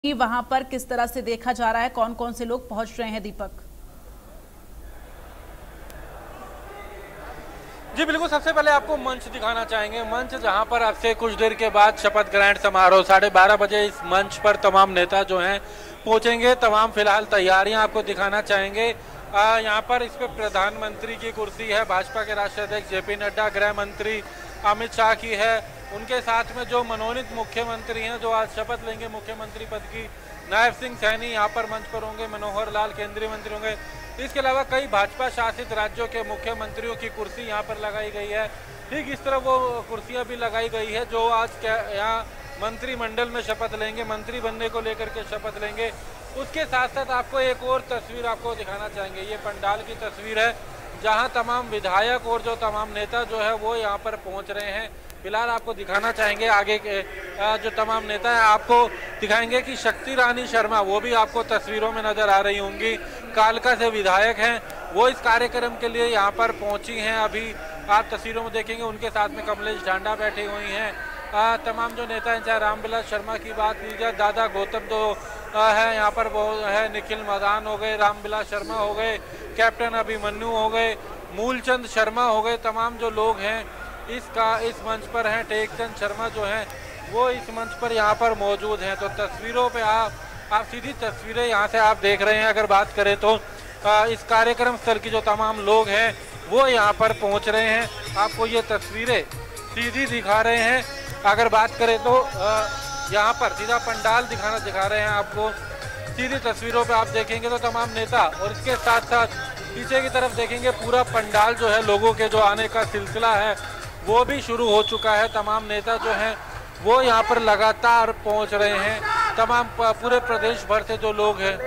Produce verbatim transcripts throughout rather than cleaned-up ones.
कि वहां पर किस तरह से देखा जा रहा है, कौन कौन से लोग पहुंच रहे हैं? दीपक जी बिल्कुल, सबसे पहले आपको मंच दिखाना चाहेंगे। मंच जहां पर अब से कुछ देर के बाद शपथ ग्रहण समारोह साढ़े बारह बजे इस मंच पर तमाम नेता जो हैं पहुंचेंगे। तमाम फिलहाल तैयारियां आपको दिखाना चाहेंगे। यहाँ पर इस पर प्रधानमंत्री की कुर्सी है, भाजपा के राष्ट्रीय अध्यक्ष जेपी नड्डा, गृह मंत्री अमित शाह की है। उनके साथ में जो मनोनीत मुख्यमंत्री हैं जो आज शपथ लेंगे मुख्यमंत्री पद की, नायब सिंह सैनी यहाँ पर मंच पर होंगे, मनोहर लाल केंद्रीय मंत्री होंगे। इसके अलावा कई भाजपा शासित राज्यों के मुख्यमंत्रियों की कुर्सी यहाँ पर लगाई गई है। ठीक इस तरह वो कुर्सियाँ भी लगाई गई है जो आज क्या यहाँ मंत्रिमंडल में शपथ लेंगे, मंत्री बनने को लेकर के शपथ लेंगे। उसके साथ साथ आपको एक और तस्वीर आपको दिखाना चाहेंगे। ये पंडाल की तस्वीर है जहाँ तमाम विधायक और जो तमाम नेता जो है वो यहाँ पर पहुँच रहे हैं। फिलहाल आपको दिखाना चाहेंगे आगे के जो तमाम नेता हैं, आपको दिखाएंगे कि शक्ति रानी शर्मा वो भी आपको तस्वीरों में नजर आ रही होंगी। कालका से विधायक हैं, वो इस कार्यक्रम के लिए यहाँ पर पहुंची हैं। अभी आप तस्वीरों में देखेंगे उनके साथ में कमलेश ढांडा बैठी हुई हैं। आ, तमाम जो नेता हैं, चाहे रामविलास शर्मा की बात की जाए, दादा गौतम तो है यहाँ पर, वो है निखिल मदान हो गए, रामविलास शर्मा हो गए, कैप्टन अभिमन्यु हो गए, मूलचंद शर्मा हो गए। तमाम जो लोग हैं इसका इस मंच पर हैं। टेकचंद शर्मा जो हैं वो इस मंच पर यहाँ पर मौजूद हैं। तो तस्वीरों पे आप आप सीधी तस्वीरें यहाँ से आप देख रहे हैं। अगर बात करें तो आ, इस कार्यक्रम स्थल की जो तमाम लोग हैं वो यहाँ पर पहुँच रहे हैं। आपको ये तस्वीरें सीधी दिखा रहे हैं। अगर बात करें तो यहाँ पर सीधा पंडाल दिखाना दिखा रहे हैं आपको। सीधी तस्वीरों पे आप देखेंगे तो तमाम नेता, और इसके साथ साथ पीछे की तरफ देखेंगे पूरा पंडाल जो है, लोगों के जो आने का सिलसिला है वो भी शुरू हो चुका है। तमाम नेता जो हैं वो यहाँ पर लगातार पहुँच रहे हैं। तमाम पूरे प्रदेश भर से जो लोग हैं।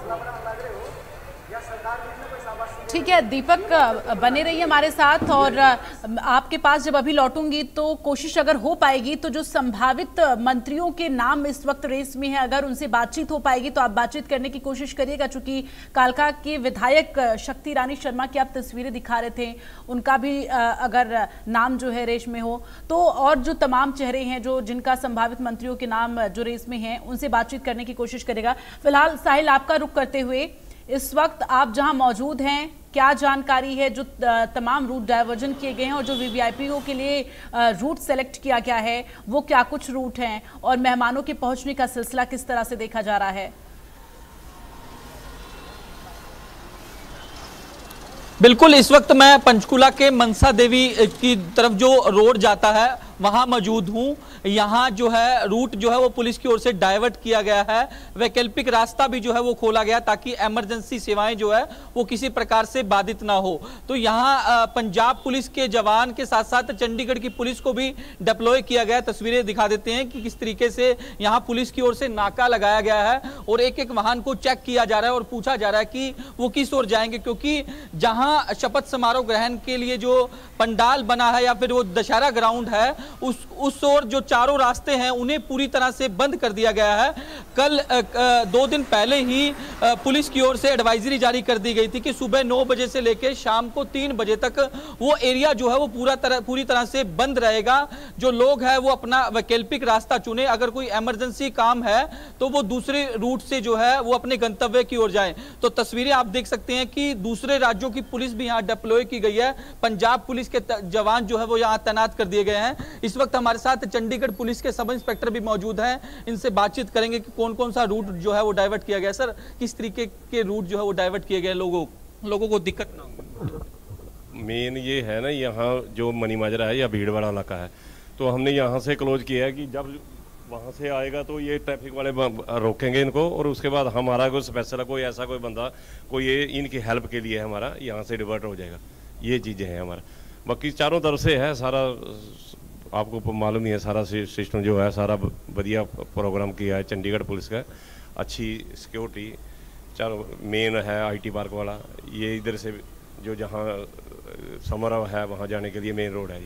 ठीक है दीपक, बने रहिए हमारे साथ, और आपके पास जब अभी लौटूंगी तो कोशिश अगर हो पाएगी तो जो संभावित मंत्रियों के नाम इस वक्त रेस में है, अगर उनसे बातचीत हो पाएगी तो आप बातचीत करने की कोशिश करिएगा। चूंकि कालका के विधायक शक्ति रानी शर्मा की आप तस्वीरें दिखा रहे थे, उनका भी अगर नाम जो है रेस में हो तो, और जो तमाम चेहरे हैं जो जिनका संभावित मंत्रियों के नाम जो रेस में हैं उनसे बातचीत करने की कोशिश करेगा। फिलहाल साहिल, आपका रुख करते हुए इस वक्त आप जहां मौजूद हैं, क्या जानकारी है? जो तमाम रूट डायवर्जन किए गए हैं और जो वीवीआईपीओ के लिए रूट सेलेक्ट किया गया है वो क्या कुछ रूट हैं, और मेहमानों के पहुंचने का सिलसिला किस तरह से देखा जा रहा है? बिल्कुल, इस वक्त मैं पंचकुला के मनसा देवी की तरफ जो रोड जाता है वहां मौजूद हूं। यहाँ जो है रूट जो है वो पुलिस की ओर से डाइवर्ट किया गया है। वैकल्पिक रास्ता भी जो है वो खोला गया ताकि इमरजेंसी सेवाएं जो है वो किसी प्रकार से बाधित ना हो। तो यहाँ पंजाब पुलिस के जवान के साथ साथ चंडीगढ़ की पुलिस को भी डिप्लॉय किया गया। तस्वीरें दिखा देते हैं कि किस तरीके से यहाँ पुलिस की ओर से नाका लगाया गया है और एक एक वाहन को चेक किया जा रहा है और पूछा जा रहा है कि वो किस ओर जाएंगे, क्योंकि जहां शपथ समारोह ग्रहण के लिए जो पंडाल बना है या फिर वो दशहरा ग्राउंड है, उस उस ओर जो चारों रास्ते हैं उन्हें पूरी तरह से बंद कर दिया गया है। कल दो दिन पहले ही पुलिस की ओर से एडवाइजरी जारी कर दी गई थी कि सुबह नौ बजे से लेकर शाम को तीन बजे तक वो एरिया जो है वो पूरा तरह पूरी तरह से बंद रहेगा। जो लोग हैं वो अपना वैकल्पिक रास्ता चुने, अगर कोई इमरजेंसी काम है तो वो दूसरे रूट से जो है वो अपने गंतव्य की ओर जाएं। तो तस्वीरें आप देख सकते हैं कि दूसरे राज्यों की पुलिस भी यहाँ डिप्लॉय की गई है। पंजाब पुलिस के जवान जो है वो यहाँ तैनात कर दिए गए हैं। इस वक्त हमारे साथ चंडीगढ़ पुलिस के सब इंस्पेक्टर भी मौजूद हैं, इनसे बातचीत करेंगे कि कौन कौन सा रूट जो है वो डाइवर्ट किया गया। सर, किस तरीके के रूट जो है वो डाइवर्ट किए गए, लोगों लोगों को दिक्कत ना हो? मेन ये है ना, यहाँ जो मनी माजरा है या भीड़ वाला इलाका है, तो हमने यहाँ से क्लोज किया है कि जब वहाँ से आएगा तो ये ट्रैफिक वाले रोकेंगे इनको, और उसके बाद हमारा कोई स्पेशल कोई ऐसा कोई बंदा कोई ये इनकी हेल्प के लिए हमारा यहाँ से डिवर्ट हो जाएगा। ये चीज़ें हैं हमारा। बाकी चारों तरफ से है सारा, आपको मालूम ही है सारा सिस्टम जो है, सारा बढ़िया प्रोग्राम किया है चंडीगढ़ पुलिस का। अच्छी सिक्योरिटी चारों, मेन है आईटी पार्क वाला, ये इधर से जो जहाँ समारोह है वहाँ जाने के लिए मेन रोड है ये।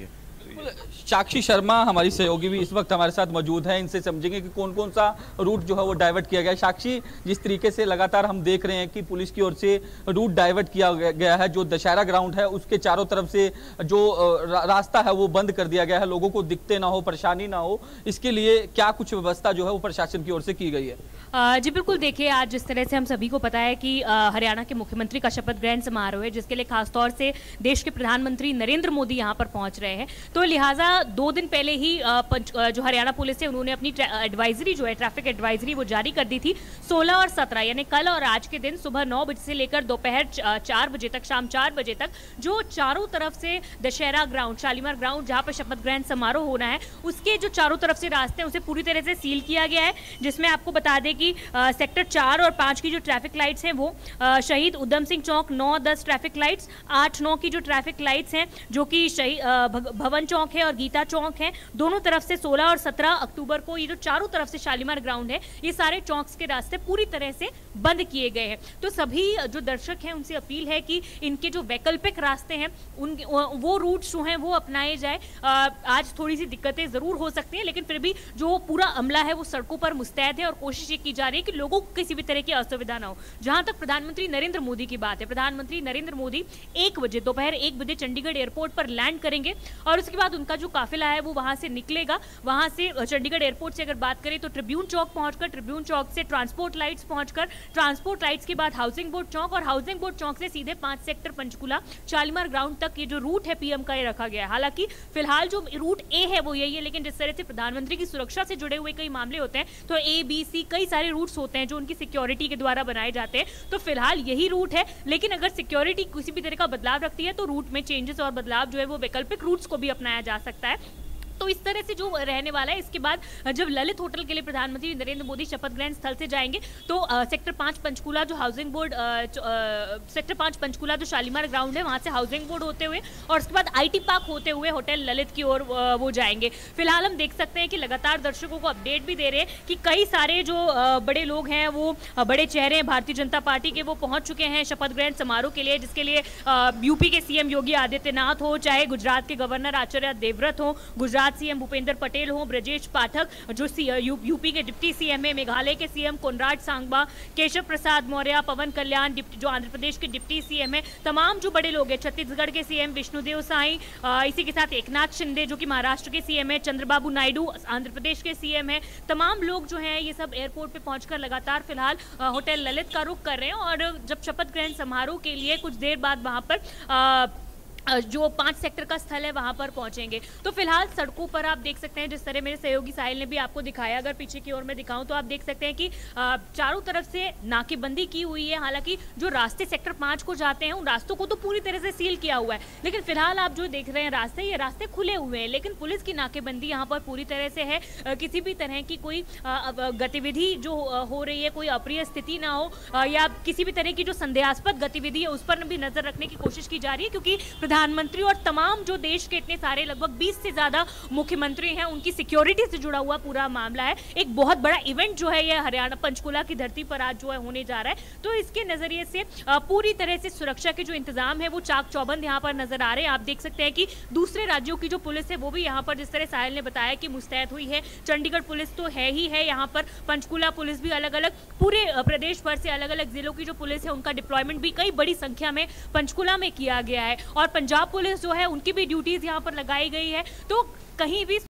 साक्षी शर्मा हमारी सहयोगी भी इस वक्त हमारे साथ मौजूद है, इनसे समझेंगे कि कौन कौन सा रूट जो है वो डाइवर्ट किया गया है। साक्षी, जिस तरीके से लगातार हम देख रहे हैं कि पुलिस की ओर से रूट डाइवर्ट किया गया है, जो दशहरा ग्राउंड है उसके चारों तरफ से जो रा, रास्ता है वो बंद कर दिया गया है, लोगों को दिक्कतें ना हो, परेशानी ना हो, इसके लिए क्या कुछ व्यवस्था जो है वो प्रशासन की ओर से की गई है? जी बिल्कुल, देखिए आज जिस तरह से हम सभी को पता है कि हरियाणा के मुख्यमंत्री का शपथ ग्रहण समारोह है, जिसके लिए खासतौर से देश के प्रधानमंत्री नरेंद्र मोदी यहां पर पहुंच रहे हैं, तो लिहाजा दो दिन पहले ही जो हरियाणा पुलिस है उन्होंने अपनी एडवाइजरी जो है, ट्रैफिक एडवाइजरी, वो जारी कर दी थी। सोलह और सत्रह यानी कल और आज के दिन सुबह नौ बजे से लेकर दोपहर चार बजे तक, शाम चार बजे तक, जो चारों तरफ से दशहरा ग्राउंड, शालीमार ग्राउंड जहां पर शपथ ग्रहण समारोह होना है, उसके जो चारों तरफ से रास्ते हैं उसे पूरी तरह से सील किया गया है। जिसमें आपको बता दें कि सेक्टर चार और पांच की जो ट्रैफिक लाइट्स हैं वो शहीद उधम सिंह चौक, नौ दस ट्रैफिक लाइट्स, आठ नौ की जो ट्रैफिक लाइट्स हैं जो कि शहीद भवन चौक है और गीता चौक है, दोनों तरफ से सोलह और सत्रह अक्टूबर को ये जो चारों तरफ से शालीमार ग्राउंड है, ये सारे चौक्स के रास्ते पूरी तरह से बंद किए गए हैं। तो सभी जो दर्शक हैं उनसे अपील है कि इनके जो वैकल्पिक रास्ते हैं उन वो रूट जो हैं वो अपनाए जाए। आज थोड़ी सी दिक्कतें जरूर हो सकती हैं, लेकिन फिर भी जो पूरा अमला है वो सड़कों पर मुस्तैद है और कोशिश ये की जा रही है कि लोगों को किसी भी तरह की असुविधा ना हो। जहां तक प्रधानमंत्री नरेंद्र मोदी की बात है, प्रधानमंत्री नरेंद्र मोदी एक बजे दोपहर एक बजे चंडीगढ़ एयरपोर्ट पर लैंड करेंगे और उसके बाद उनका जो काफिला है वो वहां से निकलेगा। वहां से चंडीगढ़ एयरपोर्ट से अगर बात करें तो ट्रिब्यून चौक पहुंचकर, ट्रिब्यून चौक से ट्रांसपोर्ट लाइट्स पहुंचकर, ट्रांसपोर्ट लाइट्स के बाद हाउसिंग बोर्ड चौक और हाउसिंग बोर्ड चौक से सीधे पांच सेक्टर पंचकुला शालीमार ग्राउंड तक ये जो रूट है पीएम का ये रखा गया है। हालांकि फिलहाल जो रूट ए है वो यही है, लेकिन जिस तरह से प्रधानमंत्री की सुरक्षा से जुड़े हुए कई मामले होते हैं तो ए बी सी कई सारे रूट्स होते हैं जो उनकी सिक्योरिटी के द्वारा बनाए जाते हैं। तो फिलहाल यही रूट है, लेकिन अगर सिक्योरिटी किसी भी तरह का बदलाव रखती है तो रूट में चेंजेस और बदलाव जो है वो वैकल्पिक रूट्स को भी अपनाया जा सकता है। तो इस तरह से जो रहने वाला है, इसके बाद जब ललित होटल के लिए प्रधानमंत्री नरेंद्र मोदी शपथ ग्रहण स्थल से जाएंगे तो आ, सेक्टर पांच पंचकुला जो हाउसिंग बोर्ड आ, आ, सेक्टर पांच पंचकुला जो शालीमार ग्राउंड है वहां से हाउसिंग बोर्ड होते हुए और उसके बाद आईटी पार्क होते हुए होटल ललित की ओर वो जाएंगे। फिलहाल हम देख सकते हैं कि लगातार दर्शकों को अपडेट भी दे रहे हैं कि कई सारे जो आ, बड़े लोग हैं, वो बड़े चेहरे हैं भारतीय जनता पार्टी के, वो पहुंच चुके हैं शपथ ग्रहण समारोह के लिए, जिसके लिए यूपी के सीएम योगी आदित्यनाथ हो, चाहे गुजरात के गवर्नर आचार्य देवव्रत हो, गुजरात सीएम भूपेंद्र पटेल हो, ब्रजेश पाठक जो यू, यूपी के डिप्टी सीएम है, मेघालय के सीएम कोनराड सांगमा, केशव प्रसाद मौर्य, पवन कल्याण जो आंध्र प्रदेश के डिप्टी सीएम है, तमाम जो बड़े लोग हैं, छत्तीसगढ़ के सीएम विष्णुदेव साई, इसी के साथ एकनाथ शिंदे जो कि महाराष्ट्र के सीएम है, चंद्रबाबू नायडू आंध्र प्रदेश के सीएम है, तमाम लोग जो हैं ये सब एयरपोर्ट पे पहुंचकर लगातार फिलहाल होटल ललित का रुख कर रहे हैं और जब शपथ ग्रहण समारोह के लिए कुछ देर बाद वहां पर आ, जो पांच सेक्टर का स्थल है वहां पर पहुंचेंगे। तो फिलहाल सड़कों पर आप देख सकते हैं, जिस तरह मेरे सहयोगी साहिल ने भी आपको दिखाया, अगर पीछे की ओर में दिखाऊं तो आप देख सकते हैं कि चारों तरफ से नाकेबंदी की हुई है। हालांकि जो रास्ते सेक्टर पांच को जाते हैं उन रास्तों को तो पूरी तरह से सील किया हुआ है, लेकिन फिलहाल आप जो देख रहे हैं रास्ते, ये रास्ते खुले हुए हैं, लेकिन पुलिस की नाकेबंदी यहाँ पर पूरी तरह से है। किसी भी तरह की कोई गतिविधि जो हो रही है, कोई अप्रिय स्थिति ना हो या किसी भी तरह की जो संदेहास्पद गतिविधि है उस पर भी नजर रखने की कोशिश की जा रही है, क्योंकि प्रधानमंत्री और तमाम जो देश के इतने सारे लगभग बीस से ज्यादा मुख्यमंत्री हैं, उनकी सिक्योरिटी से जुड़ा हुआ पूरा मामला है। एक बहुत बड़ा इवेंट जो है ये हरियाणा पंचकुला की धरती पर आज जो है होने जा रहा है, तो इसके नजरिए से पूरी तरह से सुरक्षा के जो इंतजाम है वो चाक चौबंद यहाँ पर नजर आ रहे हैं। आप देख सकते हैं कि दूसरे राज्यों की जो पुलिस है वो भी यहाँ पर, जिस तरह साहिल ने बताया, कि मुस्तैद हुई है। चंडीगढ़ पुलिस तो है ही है यहाँ पर, पंचकुला पुलिस भी अलग अलग पूरे प्रदेश भर से अलग अलग जिलों की जो पुलिस है उनका डिप्लॉयमेंट भी कई बड़ी संख्या में पंचकुला में किया गया है और पंजाब पुलिस जो है उनकी भी ड्यूटीज यहाँ पर लगाई गई है। तो कहीं भी